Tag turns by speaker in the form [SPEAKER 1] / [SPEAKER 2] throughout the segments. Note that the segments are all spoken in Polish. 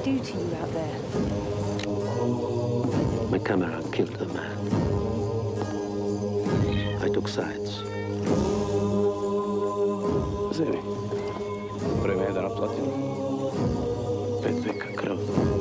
[SPEAKER 1] do to you out there?
[SPEAKER 2] My camera killed a man. I took sides.
[SPEAKER 3] Zemi, vreme je da naplatimo.
[SPEAKER 2] 5 veka krv.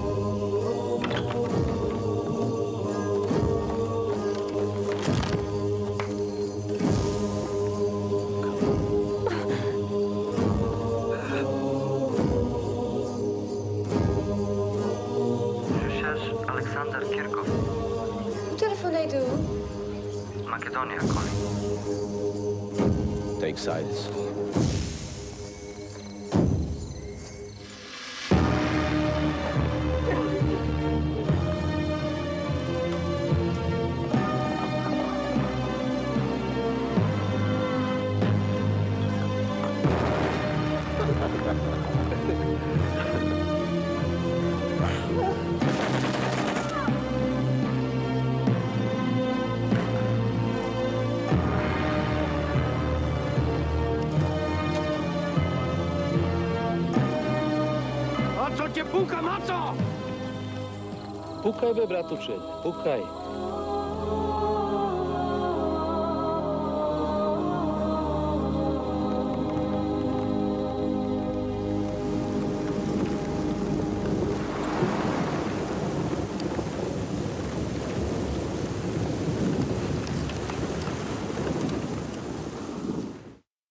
[SPEAKER 4] Alexander Kirkov.
[SPEAKER 1] Hoe telefoneert u?
[SPEAKER 4] Macedonia calling.
[SPEAKER 3] Take sides.
[SPEAKER 2] Pukaj, be, bratuče, pukaj.